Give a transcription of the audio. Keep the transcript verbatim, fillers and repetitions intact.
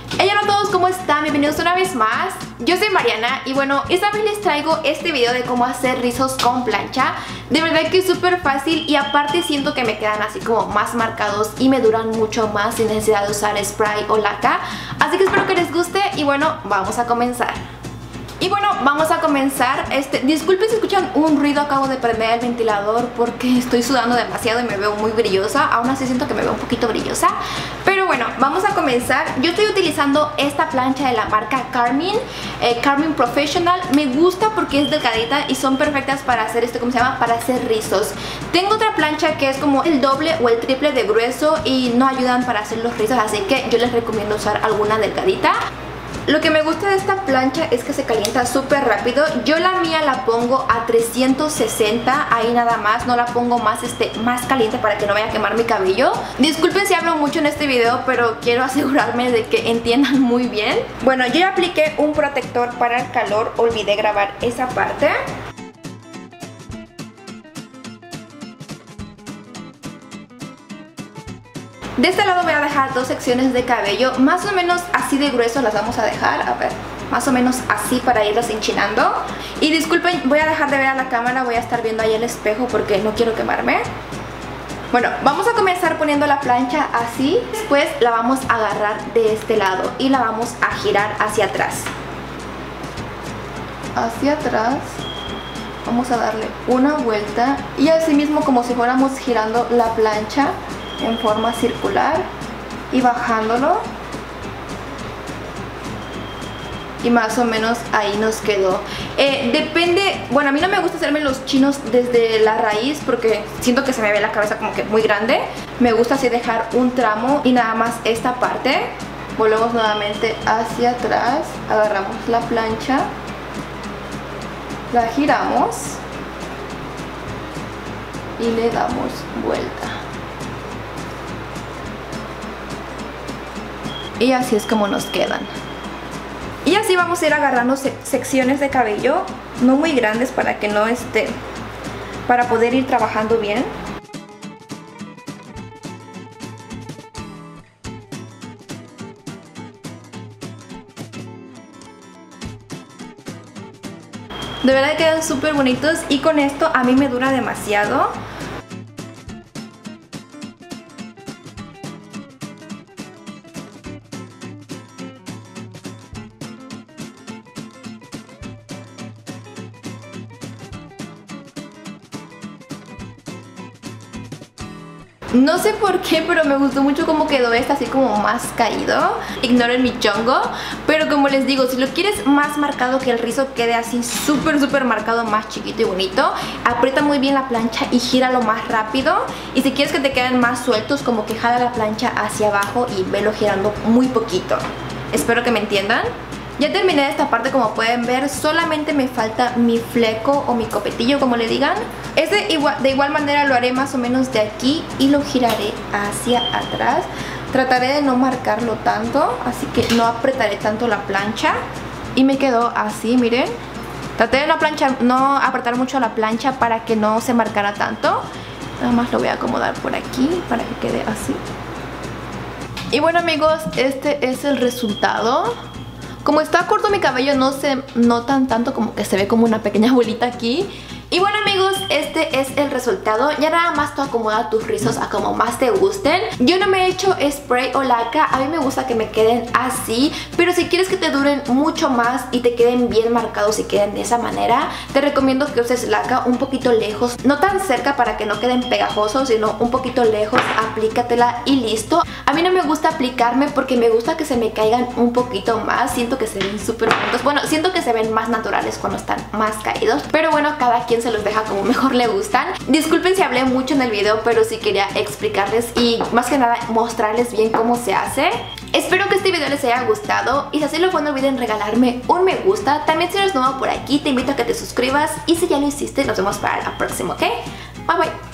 Hey, hola a todos, ¿cómo están? Bienvenidos una vez más. Yo soy Mariana y bueno, esta vez les traigo este video de cómo hacer rizos con plancha. De verdad que es súper fácil y aparte siento que me quedan así como más marcados y me duran mucho más sin necesidad de usar spray o laca. Así que espero que les guste y bueno, vamos a comenzar. Y bueno, vamos a comenzar. este, Disculpen si escuchan un ruido, acabo de prender el ventilador porque estoy sudando demasiado y me veo muy brillosa. Aún así siento que me veo un poquito brillosa. Pero bueno, vamos a comenzar. Yo estoy utilizando esta plancha de la marca Carmin, eh, Carmin Professional. Me gusta porque es delgadita y son perfectas para hacer este, ¿cómo se llama? Para hacer rizos. Tengo otra plancha que es como el doble o el triple de grueso y no ayudan para hacer los rizos, así que yo les recomiendo usar alguna delgadita. Lo que me gusta de esta plancha es que se calienta súper rápido. Yo la mía la pongo a trescientos sesenta, ahí nada más. No la pongo más, este, más caliente para que no vaya a quemar mi cabello. Disculpen si hablo mucho en este video, pero quiero asegurarme de que entiendan muy bien. Bueno, yo ya apliqué un protector para el calor. Olvidé grabar esa parte. De este lado voy a dejar dos secciones de cabello, más o menos así de grueso las vamos a dejar, a ver, más o menos así para irlos enchinando. Y disculpen, voy a dejar de ver a la cámara, voy a estar viendo ahí el espejo porque no quiero quemarme. Bueno, vamos a comenzar poniendo la plancha así, después la vamos a agarrar de este lado y la vamos a girar hacia atrás. Hacia atrás. Vamos a darle una vuelta y así mismo como si fuéramos girando la plancha en forma circular y bajándolo, y más o menos ahí nos quedó. eh, depende, bueno, a mí no me gusta hacerme los chinos desde la raíz porque siento que se me ve la cabeza como que muy grande. Me gusta así dejar un tramo y nada más esta parte. Volvemos nuevamente hacia atrás, agarramos la plancha, la giramos y le damos vuelta. Y así es como nos quedan. Y así vamos a ir agarrando se secciones de cabello, no muy grandes para que no esté, para poder ir trabajando bien. De verdad que quedan súper bonitos y con esto a mí me dura demasiado. No sé por qué, pero me gustó mucho cómo quedó esta, así como más caído. Ignoren mi chongo. Pero como les digo, si lo quieres más marcado, que el rizo quede así súper súper marcado, más chiquito y bonito, aprieta muy bien la plancha y gíralo más rápido. Y si quieres que te queden más sueltos, como que jala la plancha hacia abajo y velo girando muy poquito. Espero que me entiendan. Ya terminé esta parte, como pueden ver, solamente me falta mi fleco o mi copetillo, como le digan. Este igual, de igual manera lo haré más o menos de aquí y lo giraré hacia atrás. Trataré de no marcarlo tanto, así que no apretaré tanto la plancha. Y me quedó así, miren. Traté de no, planchar, no apretar mucho la plancha para que no se marcara tanto. Nada más lo voy a acomodar por aquí para que quede así. Y bueno amigos, este es el resultado. Como está corto mi cabello no se notan tanto, como que se ve como una pequeña bolita aquí. Y bueno amigos, este es el resultado. Ya nada más tú acomoda tus rizos a como más te gusten. Yo no me he hecho spray o laca, a mí me gusta que me queden así. Pero si quieres que te duren mucho más y te queden bien marcados y queden de esa manera, te recomiendo que uses laca un poquito lejos. No tan cerca para que no queden pegajosos, sino un poquito lejos, aplícatela y listo. A mí no me gusta aplicarme porque me gusta que se me caigan un poquito más. Siento que se ven súper bonitos. Bueno, siento que se ven más naturales cuando están más caídos. Pero bueno, cada quien se los deja como mejor le gustan. Disculpen si hablé mucho en el video, pero sí quería explicarles y más que nada mostrarles bien cómo se hace. Espero que este video les haya gustado y si así lo fue no olviden regalarme un me gusta. También si eres nuevo por aquí te invito a que te suscribas y si ya lo hiciste nos vemos para la próxima, ¿ok? Bye bye.